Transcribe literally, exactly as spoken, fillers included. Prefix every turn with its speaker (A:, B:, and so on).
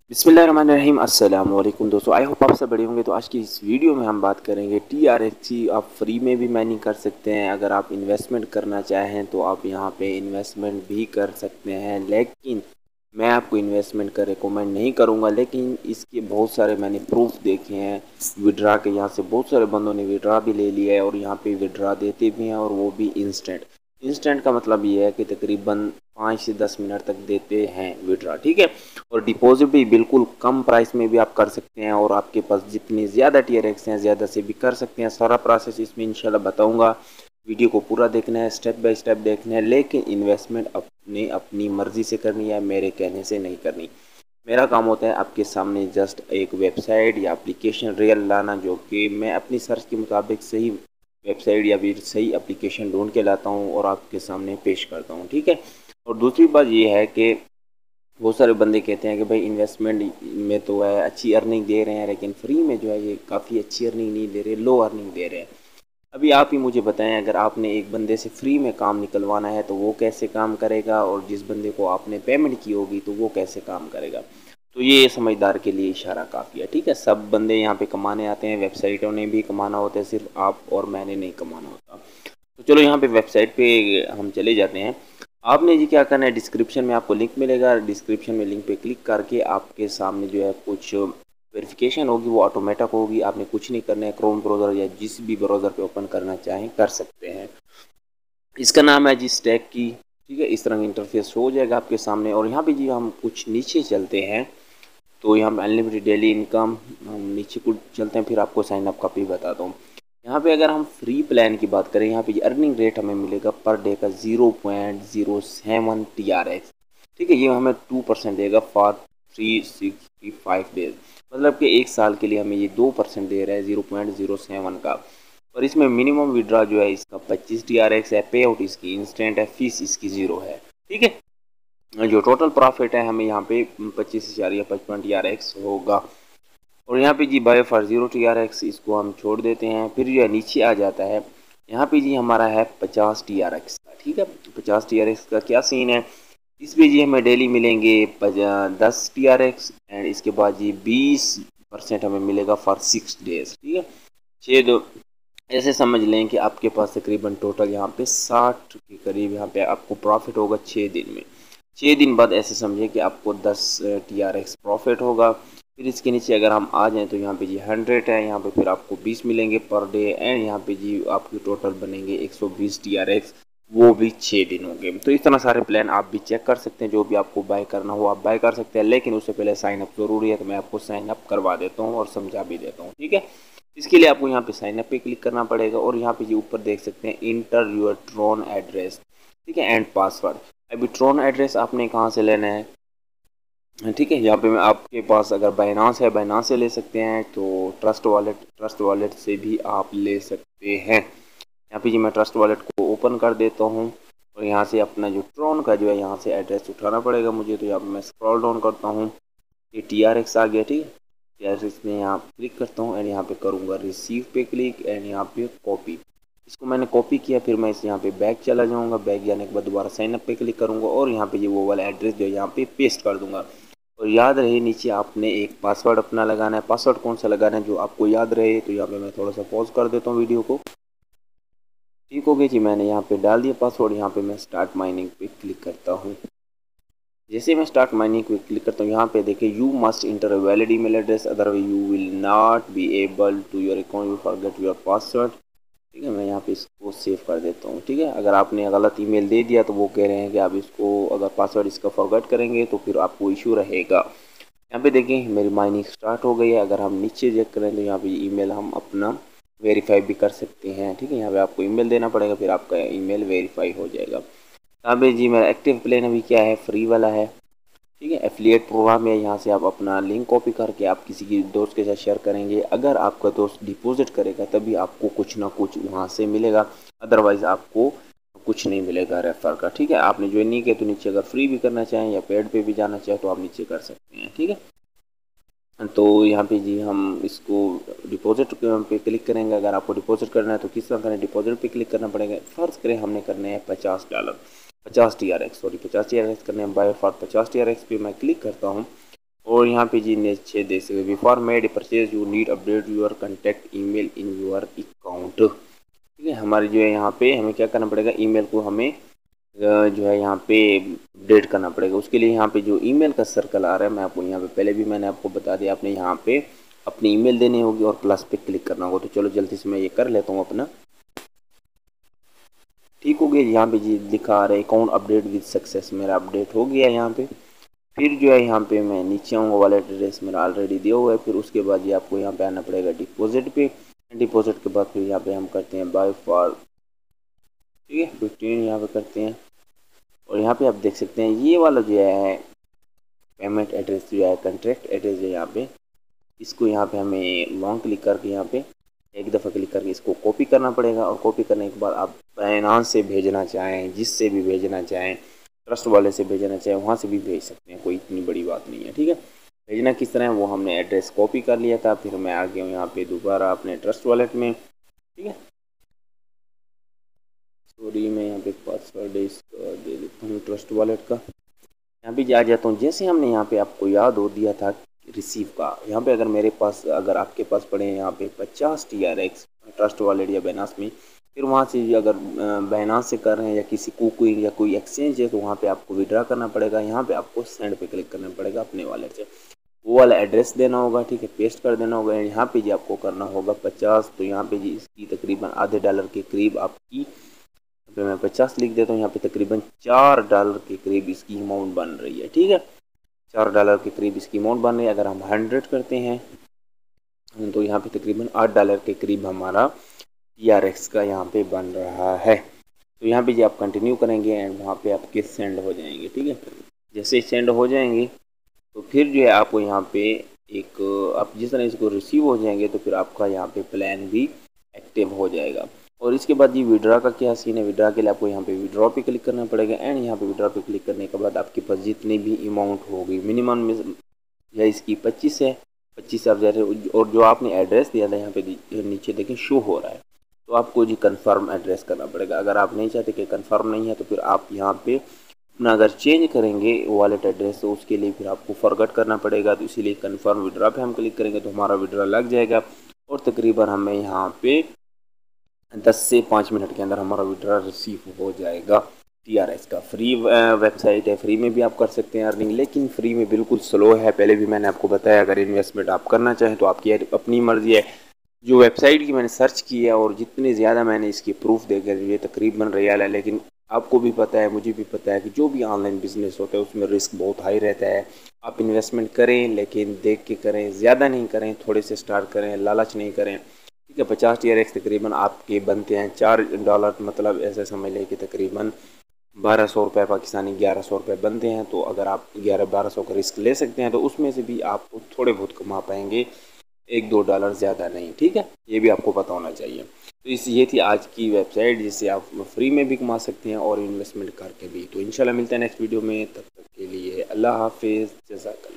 A: बिस्मिल्लाहिर्रहमानिर्रहीम अस्सलाम वालेकुम दोस्तों, आई होप आप सब बड़े होंगे। तो आज की इस वीडियो में हम बात करेंगे टी आर एक्स की। आप फ्री में भी माइनिंग कर सकते हैं। अगर आप इन्वेस्टमेंट करना चाहें तो आप यहां पे इन्वेस्टमेंट भी कर सकते हैं, लेकिन मैं आपको इन्वेस्टमेंट का रिकमेंड नहीं करूंगा। लेकिन इसके बहुत सारे मैंने प्रूफ देखे हैं विड्रा के। यहाँ से बहुत सारे बंदों ने विड्रा भी ले लिया है और यहाँ पे विड्रा देते भी हैं, और वो भी इंस्टेंट। इंस्टेंट का मतलब ये है कि तकरीबन पाँच से दस मिनट तक देते हैं विड्रा, ठीक है। और डिपॉजिट भी बिल्कुल कम प्राइस में भी आप कर सकते हैं, और आपके पास जितनी ज़्यादा टी आर एक्स हैं ज़्यादा से भी कर सकते हैं। सारा प्रोसेस इसमें इंशाल्लाह बताऊंगा। वीडियो को पूरा देखना है, स्टेप बाय स्टेप देखना है, लेकिन इन्वेस्टमेंट अपने अपनी मर्ज़ी से करनी है, मेरे कहने से नहीं करनी। मेरा काम होता है आपके सामने जस्ट एक वेबसाइट या एप्लीकेशन रियल लाना, जो कि मैं अपनी सर्च के मुताबिक सही वेबसाइट या फिर सही एप्लीकेशन ढूंढ के लाता हूँ और आपके सामने पेश करता हूँ, ठीक है। और दूसरी बात ये है कि बहुत सारे बंदे कहते हैं कि भाई इन्वेस्टमेंट में तो है अच्छी अर्निंग दे रहे हैं, लेकिन फ्री में जो है ये काफ़ी अच्छी अर्निंग नहीं दे रहे, लो अर्निंग दे रहे हैं। अभी आप ही मुझे बताएं, अगर आपने एक बंदे से फ्री में काम निकलवाना है तो वो कैसे काम करेगा, और जिस बंदे को आपने पेमेंट की होगी तो वो कैसे काम करेगा। तो ये समझदार के लिए इशारा काफ़ी है, ठीक है। सब बंदे यहाँ पे कमाने आते हैं, वेबसाइटों ने भी कमाना होता है, सिर्फ आप और मैंने नहीं कमाना होता। तो चलो यहाँ पे वेबसाइट पे हम चले जाते हैं। आपने जी क्या करना है, डिस्क्रिप्शन में आपको लिंक मिलेगा, डिस्क्रिप्शन में लिंक पे क्लिक करके आपके सामने जो है कुछ वेरिफिकेशन होगी, वो ऑटोमेटिक होगी। आपने कुछ नहीं करना है, क्रोम ब्राउज़र या जिस भी ब्राउज़र पे ओपन करना चाहें कर सकते हैं। इसका नाम है जी स्टैक की, ठीक है। इस तरह इंटरफेस हो जाएगा आपके सामने। और यहाँ पे जी हम कुछ नीचे चलते हैं, तो यहाँ पे अनलिमिटेड डेली इनकम, हम नीचे कुछ चलते हैं, फिर आपको साइन अप का भी बताता हूँ। यहाँ पे अगर हम फ्री प्लान की बात करें, यहाँ पे अर्निंग रेट हमें मिलेगा पर डे का zero point zero seven T R X, ठीक है। ये हमें टू परसेंट देगा for three sixty five days, मतलब कि एक साल के लिए हमें ये दो परसेंट दे रहा है ज़ीरो पॉइंट ज़ीरो सेवन का। और इसमें मिनिमम विड्रा जो है इसका पच्चीस टी आर एक्स है, पे आउट इसकी इंस्टेंट है, फीस इसकी ज़ीरो है, ठीक है। जो टोटल प्रॉफिट है हमें यहाँ पे पच्चीस हज़ार या पचपन टी आर एक्स होगा। और यहाँ पे जी buy for zero T R X इसको हम छोड़ देते हैं। फिर जो नीचे आ जाता है, यहाँ पे जी हमारा है पचास टी आर एक्स का, ठीक है। पचास टी आर एक्स का क्या सीन है, इस पे जी हमें डेली मिलेंगे दस टी आर एक्स, एंड इसके बाद जी बीस परसेंट हमें मिलेगा फॉर सिक्स डेज, ठीक है। छः दो ऐसे समझ लें कि आपके पास तकरीबन टोटल यहाँ पे साठ के करीब यहाँ पे आपको प्रॉफिट होगा छः दिन में। छः दिन बाद ऐसे समझें कि आपको दस टी आर एक्स प्रॉफिट होगा। फिर इसके नीचे अगर हम आ जाएं तो यहाँ पे जी हंड्रेड है, यहाँ पे फिर आपको बीस मिलेंगे पर डे, एंड यहाँ पे जी आपके टोटल बनेंगे एक सौ बीस टी आर एक्स, वो भी छः दिन होंगे। तो इस तरह सारे प्लान आप भी चेक कर सकते हैं, जो भी आपको बाय करना हो आप बाय कर सकते हैं, लेकिन उससे पहले साइन अप ज़रूरी है। तो मैं आपको साइन अप करवा देता हूँ और समझा भी देता हूँ, ठीक है। इसके लिए आपको यहाँ पे साइन अप पे क्लिक करना पड़ेगा, और यहाँ पे जी ऊपर देख सकते हैं इंटर योर ट्रोन एड्रेस, ठीक है, एंड पासवर्ड। अभी ट्रोन एड्रेस आपने कहाँ से लेना है, ठीक है। यहाँ पे मैं आपके पास अगर बाइनांस है, बाइनांस से ले सकते हैं, तो ट्रस्ट वॉलेट ट्रस्ट वॉलेट से भी आप ले सकते हैं। यहाँ पे जी मैं ट्रस्ट वॉलेट को ओपन कर देता हूँ, और यहाँ से अपना जो ट्रोन का जो है यहाँ से एड्रेस उठाना पड़ेगा मुझे। तो यहाँ पे मैं स्क्रॉल डाउन करता हूँ, ये टी आर एक्स आ गया, ठीक है। टी आर एक्स में यहाँ क्लिक करता हूँ, एंड यहाँ पे करूँगा रिसीव पे क्लिक, एंड यहाँ पे कॉपी। इसको मैंने कॉपी किया, फिर मैं इस यहाँ पे बैक चला जाऊँगा, बैक जाने के बाद दोबारा साइन अप पे क्लिक करूँगा, और यहाँ पे ये वो वाला एड्रेस जो है यहाँ पे पेस्ट कर दूँगा। और याद रहे नीचे आपने एक पासवर्ड अपना लगाना है। पासवर्ड कौन सा लगाना है जो आपको याद रहे। तो यहाँ पे मैं थोड़ा सा पॉज कर देता हूँ वीडियो को, ठीक हो गया जी। मैंने यहाँ पे डाल दिया पासवर्ड। यहाँ पे मैं स्टार्ट माइनिंग पे क्लिक करता हूँ। जैसे मैं स्टार्ट माइनिंग पे क्लिक करता हूँ, यहाँ पे देखिए you must enter a valid email address, otherwise you will not be able to your account, you forget your password, ठीक है। मैं यहाँ पे इसको सेव कर देता हूँ, ठीक है। अगर आपने गलत ईमेल दे दिया तो वो कह रहे हैं कि आप इसको अगर पासवर्ड इसका फॉरगेट करेंगे तो फिर आपको इशू रहेगा। यहाँ पे देखें मेरी माइनिंग स्टार्ट हो गई है। अगर हम नीचे चेक करें तो यहाँ पे ईमेल हम अपना वेरीफाई भी कर सकते हैं, ठीक है। यहाँ पे आपको ईमेल देना पड़ेगा, फिर आपका ईमेल वेरीफाई हो जाएगा। यहाँ पे जी मेरा एक्टिव प्लान अभी क्या है, फ्री वाला है, ठीक है। एफिलिएट प्रोग्राम है, यहाँ से आप अपना लिंक कॉपी करके आप किसी की दोस्त के साथ शेयर करेंगे। अगर आपका दोस्त डिपॉजिट करेगा तभी आपको कुछ ना कुछ वहाँ से मिलेगा, अदरवाइज़ आपको कुछ नहीं मिलेगा रेफर का, ठीक है। आपने ज्वाइन नहीं किया तो नीचे अगर फ्री भी करना चाहें या पेड पे भी जाना चाहें तो आप नीचे कर सकते हैं, ठीक है। तो यहाँ पे जी हम इसको डिपॉजिट पे क्लिक करेंगे। अगर आपको डिपॉजिट करना है तो किस तरह करें, डिपॉजिट पे क्लिक करना पड़ेगा। फ़र्ज़ करें हमने करने हैं पचास डॉलर पचास टी आर एक्स सॉरी पचास टी आर एक्स करने हैं। बाय फॉर पचास टी आर एक्स पे मैं क्लिक करता हूँ, और यहाँ पे जी नीचे देख सकते before made purchase you need update your contact email in your account. ठीक है, हमारे जो है यहाँ पे हमें क्या करना पड़ेगा, ईमेल को हमें जो है यहाँ पे अपडेट करना पड़ेगा। उसके लिए यहाँ पे जो ईमेल का सर्कल आ रहा है, मैं आपको यहाँ पे पहले भी मैंने आपको बता दिया, आपने यहाँ पे अपनी ईमेल देनी होगी और प्लस पे क्लिक करना होगा। तो चलो जल्दी से मैं ये कर लेता हूँ अपना। ठीक हो गया, यहाँ पे जी लिखा आ रहा है अकाउंट अपडेट विद सक्सेस, मेरा अपडेट हो गया यहाँ पे। फिर जो है यहाँ पे मैं नीचे आऊँगा, वॉलेट एड्रेस मेरा ऑलरेडी दिया हुआ है। फिर उसके बाद ये आपको यहाँ पे आना पड़ेगा डिपॉजिट पे। डिपॉजिट के बाद फिर यहाँ पे हम करते हैं बाय फॉर, ठीक है, फिफ्टीन यहाँ पे करते हैं। और यहाँ पे आप देख सकते हैं ये वाला जो है पेमेंट एड्रेस जो है कॉन्ट्रैक्ट एड्रेस है, यहाँ पे इसको यहाँ पे हमें लॉन्ग क्लिक करके यहाँ पे एक दफ़ा क्लिक करके इसको कॉपी करना पड़ेगा। और कॉपी करने के बाद आप बाइनेंस से भेजना चाहें, जिससे भी भेजना चाहें, ट्रस्ट वाले से भेजना चाहें, वहाँ से भी भेज सकते हैं, कोई इतनी बड़ी बात नहीं है। ठीक है, भेजना किस तरह है वो हमने एड्रेस कॉपी कर लिया था। फिर मैं आ गया हूँ यहाँ पे दोबारा अपने ट्रस्ट वॉलेट में। ठीक है, सॉरी मैं यहाँ पे पासवर्ड इसका दे देता हूँ ट्रस्ट वॉलेट का। यहाँ पे आ जाता हूँ, जैसे हमने यहाँ पे आपको याद हो दिया था रिसीव का, यहाँ पे अगर मेरे पास अगर आपके पास पड़े हैं यहाँ पे पचास T R X Trust Wallet या बाइनेंस में, फिर वहाँ से अगर बाइनेंस से कर रहे हैं या किसी कुकिंग या कोई एक्सचेंज है तो वहाँ पे आपको विड्रा करना पड़ेगा। यहाँ पे आपको सेंड पे क्लिक करना पड़ेगा अपने वॉलेट से, वो वाला एड्रेस देना होगा। ठीक है, पेस्ट कर देना होगा। यहाँ पे जी आपको करना होगा पचास, तो यहाँ पे जी इसकी तकरीबन आधे डॉलर के करीब आपकी, पे मैं पचास लिख देता हूँ, यहाँ पे तकरीबन चार डॉलर के करीब इसकी अमाउंट बन रही है। ठीक है, चार डॉलर के करीब इसकी अमाउंट बन रही है। अगर हम हंड्रेड करते हैं तो यहाँ पे तकरीबन आठ डॉलर के करीब हमारा टी आर एक्स का यहाँ पे बन रहा है। तो यहाँ पे जी आप कंटिन्यू करेंगे एंड वहाँ पे आपके सेंड हो जाएंगे। ठीक है, जैसे सेंड हो जाएंगे तो फिर जो है आपको यहाँ पे एक, आप जिस तरह इसको रिसीव हो जाएंगे तो फिर आपका यहाँ पे प्लान भी एक्टिव हो जाएगा। और इसके बाद ये विड्रा का क्या सीन है, विड्रा के लिए आपको यहाँ पे विड्रॉ पे क्लिक करना पड़ेगा। एंड यहाँ पे विड्रॉ पे क्लिक करने के बाद आपके पास जितनी भी अमाउंट होगी, मिनिमम में या इसकी पच्चीस है, पच्चीस आप जा रहे हो। और जो आपने एड्रेस दिया था यहाँ पे नीचे देखें शो हो रहा है, तो आपको जी कन्फर्म एड्रेस करना पड़ेगा। अगर आप नहीं चाहते कि कन्फर्म नहीं है तो फिर आप यहाँ पे अपना अगर चेंज करेंगे वॉलेट एड्रेस तो उसके लिए फिर आपको फॉरगेट करना पड़ेगा। तो इसीलिए कन्फर्म विड्रा पे हम क्लिक करेंगे तो हमारा विड्रा लग जाएगा। और तकरीबन हमें यहाँ पे दस से पाँच मिनट के अंदर हमारा विड्रा रिसीव हो जाएगा। टी आर एस का फ्री वेबसाइट है, फ्री में भी आप कर सकते हैं अर्निंग, लेकिन फ्री में बिल्कुल स्लो है। पहले भी मैंने आपको बताया, अगर इन्वेस्टमेंट आप करना चाहें तो आपकी अपनी मर्जी है। जो वेबसाइट की मैंने सर्च किया और जितने ज़्यादा मैंने इसकी प्रूफ देखे ये तकरीबन रियल है, लेकिन आपको भी पता है, मुझे भी पता है कि जो भी ऑनलाइन बिजनेस होता है उसमें रिस्क बहुत हाई रहता है। आप इन्वेस्टमेंट करें लेकिन देख के करें, ज़्यादा नहीं करें, थोड़े से स्टार्ट करें, लालच नहीं करें। ठीक है, पचास टी आर एक्स तकरीबन आपके बनते हैं चार डॉलर, मतलब ऐसे समझ लें कि तकरीबन बारह सौ रुपये पाकिस्तानी ग्यारह सौ रुपये बनते हैं। तो अगर आप ग्यारह बारह सौ का रिस्क ले सकते हैं तो उसमें से भी आप थोड़े बहुत कमा पाएंगे, एक दो डॉलर ज़्यादा नहीं। ठीक है, ये भी आपको पता होना चाहिए। तो इस ये थी आज की वेबसाइट जिससे आप फ्री में भी कमा सकते हैं और इन्वेस्टमेंट करके भी। तो इंशाल्लाह मिलते हैं नेक्स्ट वीडियो में, तब तक के लिए अल्लाह हाफिज़, जज़ाक।